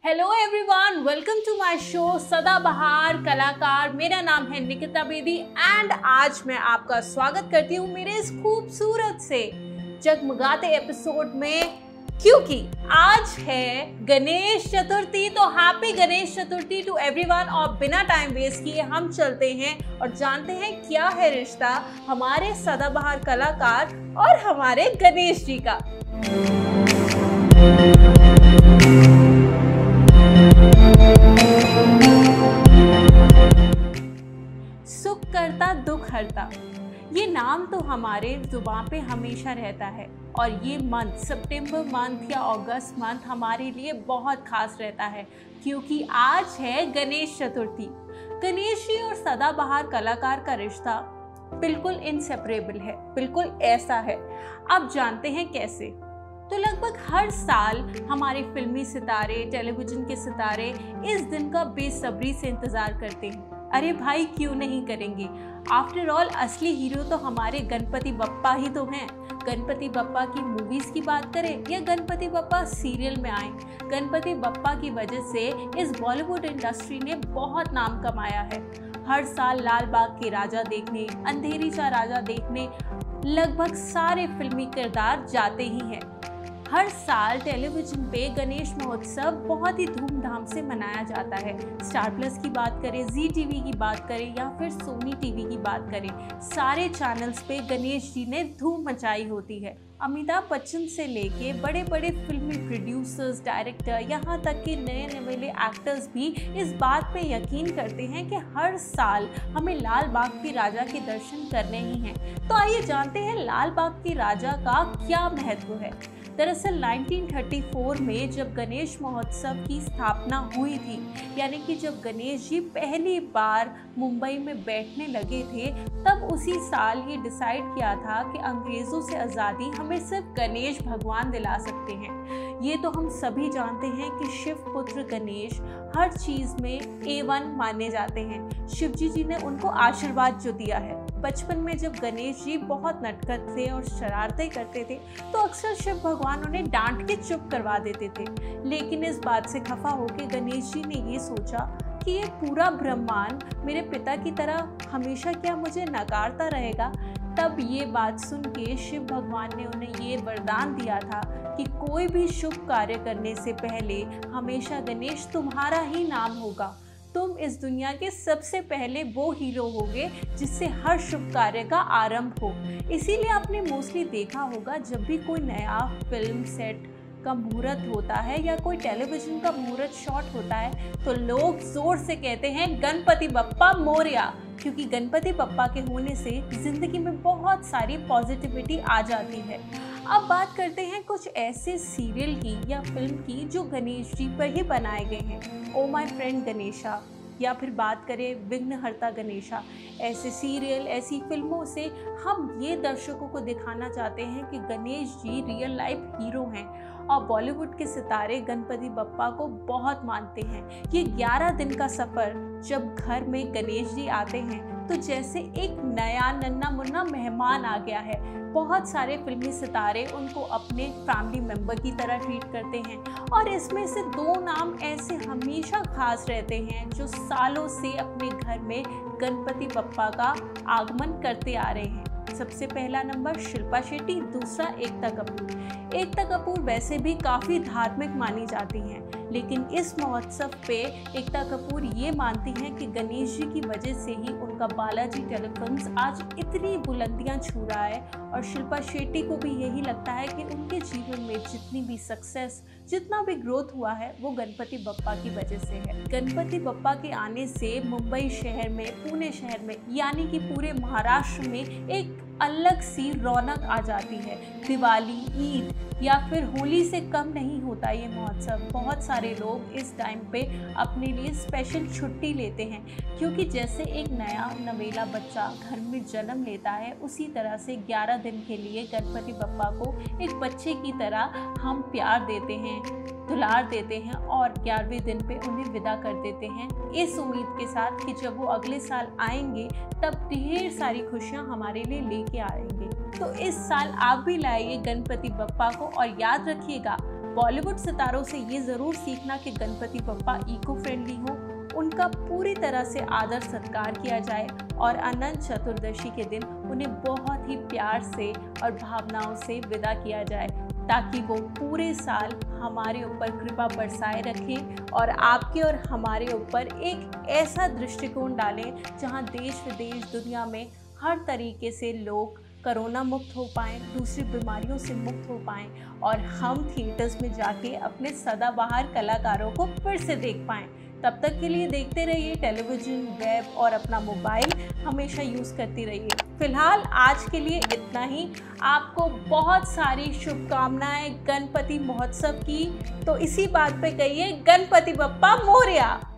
Hello everyone, welcome to my show सदाबहार कलाकार। मेरा नाम है निकिता बेदी एंड आज मैं आपका स्वागत करती हूँ मेरे इस खूबसूरत से जगमगाते एपिसोड में, क्योंकि आज है गणेश चतुर्थी। तो happy Ganesh Chaturthi to everyone. और बिना टाइम वेस्ट किए हम चलते हैं और जानते हैं क्या है रिश्ता हमारे सदाबहार कलाकार और हमारे गणेश जी का। सुख करता दुख हरता, ये नाम तो हमारे जुबान पे हमेशा रहता है। और ये मंथ, सितंबर मंथ या अगस्त मंथ हमारे लिए बहुत खास रहता है, क्योंकि आज है गणेश चतुर्थी। गणेश जी और सदाबहार कलाकार का रिश्ता बिल्कुल इनसेपरेबल है, बिल्कुल ऐसा है। अब जानते हैं कैसे। तो लगभग हर साल हमारे फिल्मी सितारे, टेलीविजन के सितारे इस दिन का बेसब्री से इंतजार करते हैं। अरे भाई, क्यों नहीं करेंगे। आफ्टर ऑल असली हीरो तो हमारे गणपति बप्पा ही तो हैं। गणपति बप्पा की मूवीज की बात करें या गणपति बप्पा सीरियल में आए, गणपति बप्पा की वजह से इस बॉलीवुड इंडस्ट्री ने बहुत नाम कमाया है। हर साल लाल बाग के राजा देखने, अंधेरी सा राजा देखने लगभग सारे फिल्मी किरदार जाते ही हैं। हर साल टेलीविजन पे गणेश महोत्सव बहुत ही धूमधाम से मनाया जाता है। स्टार प्लस की बात करें, जी टीवी की बात करें या फिर सोनी टीवी की बात करें, सारे चैनल्स पे गणेश जी ने धूम मचाई होती है। अमिताभ बच्चन से लेके बड़े बड़े फिल्मी प्रोड्यूसर्स, डायरेक्टर, यहाँ तक कि नए नवेले एक्टर्स भी इस बात पे यकीन करते हैं कि हर साल हमें लाल बाग के राजा के दर्शन करने ही हैं। तो आइए जानते हैं लाल बाग के राजा का क्या महत्व है। दरअसल 1934 में जब गणेश महोत्सव की स्थापना हुई थी, यानी कि जब गणेश जी पहली बार मुंबई में बैठने लगे थे, तब उसी साल ये डिसाइड किया था कि अंग्रेज़ों से आज़ादी हमें सिर्फ गणेश भगवान दिला सकते हैं। ये तो हम सभी जानते हैं कि शिव पुत्र गणेश हर चीज़ में A1 माने जाते हैं। शिवजी जी ने उनको आशीर्वाद जो दिया है। बचपन में जब गणेश जी बहुत नटखट थे और शरारतें करते थे, तो अक्सर शिव भगवान उन्हें डांट के चुप करवा देते थे। लेकिन इस बात से खफा होकर गणेश जी ने ये सोचा कि ये पूरा ब्रह्मांड मेरे पिता की तरह हमेशा क्या मुझे नकारता रहेगा। तब ये बात सुन के शिव भगवान ने उन्हें ये वरदान दिया था कि कोई भी शुभ कार्य करने से पहले हमेशा गणेश तुम्हारा ही नाम होगा। तुम इस दुनिया के सबसे पहले वो हीरो होगे जिससे हर शुभ कार्य का आरंभ हो। इसीलिए आपने मोस्टली देखा होगा, जब भी कोई नया फिल्म सेट का मुहूर्त होता है या कोई टेलीविजन का मुहूर्त शॉट होता है, तो लोग जोर से कहते हैं गणपति बप्पा मोरया, क्योंकि गणपति बप्पा के होने से जिंदगी में बहुत सारी पॉजिटिविटी आ जाती है। अब बात करते हैं कुछ ऐसे सीरियल की या फिल्म की जो गणेश जी पर ही बनाए गए हैं। ओ माय फ्रेंड गणेशा, या फिर बात करें विघ्नहर्ता गणेशा। ऐसे सीरियल, ऐसी फिल्मों से हम ये दर्शकों को दिखाना चाहते हैं कि Ganesh ji real life hero हैं। और बॉलीवुड के सितारे गणपति बप्पा को बहुत मानते हैं। ये 11 दिन का सफ़र जब घर में गणेश जी आते हैं, तो जैसे एक नया नन्ना मुन्ना मेहमान आ गया है। बहुत सारे फिल्मी सितारे उनको अपने फैमिली मेम्बर की तरह ट्रीट करते हैं। और इसमें से 2 नाम ऐसे हमेशा खास रहते हैं जो सालों से अपने घर में गणपति बप्पा का आगमन करते आ रहे हैं। सबसे पहला नंबर शिल्पा शेट्टी, दूसरा एकता कपूर। एकता कपूर वैसे भी काफ़ी धार्मिक मानी जाती हैं, लेकिन इस महोत्सव पे एकता कपूर ये मानती हैं कि गणेश जी की वजह से ही उनका बालाजी टेलीफिल्म्स आज इतनी बुलंदियां छू रहा है। और शिल्पा शेट्टी को भी यही लगता है कि उनके जीवन में जितनी भी सक्सेस, जितना भी ग्रोथ हुआ है, वो गणपति बप्पा की वजह से है। गणपति बप्पा के आने से मुंबई शहर में, पुणे शहर में, यानी कि पूरे महाराष्ट्र में एक अलग सी रौनक आ जाती है। दिवाली, ईद या फिर होली से कम नहीं होता ये महोत्सव। बहुत सारे लोग इस टाइम पे अपने लिए स्पेशल छुट्टी लेते हैं, क्योंकि जैसे एक नया नवेला बच्चा घर में जन्म लेता है, उसी तरह से 11 दिन के लिए गणपति बप्पा को एक बच्चे की तरह हम प्यार देते हैं, दुलार देते हैं और 11वें दिन पे उन्हें विदा कर देते हैं, इस उम्मीद के साथ कि जब वो अगले साल आएंगे तब ढेर सारी खुशियाँ हमारे लिए लेके आएंगे। तो इस साल आप भी लाइए गणपति बप्पा को और याद रखिएगा, बॉलीवुड सितारों से ये ज़रूर सीखना कि गणपति बप्पा इको फ्रेंडली हो, उनका पूरी तरह से आदर सत्कार किया जाए और अनंत चतुर्दशी के दिन उन्हें बहुत ही प्यार से और भावनाओं से विदा किया जाए, ताकि वो पूरे साल हमारे ऊपर कृपा बरसाए रखें और आपके और हमारे ऊपर एक ऐसा दृष्टिकोण डालें जहां देश विदेश दुनिया में हर तरीके से लोग कोरोना मुक्त हो पाएँ, दूसरी बीमारियों से मुक्त हो पाएँ और हम थिएटर्स में जाके अपने सदाबहार कलाकारों को फिर से देख पाएँ। तब तक के लिए देखते रहिए टेलीविज़न, वेब और अपना मोबाइल हमेशा यूज़ करती रहिए। फिलहाल आज के लिए इतना ही। आपको बहुत सारी शुभकामनाएं गणपति महोत्सव की। तो इसी बात पे कहिए गणपति बप्पा मोरया।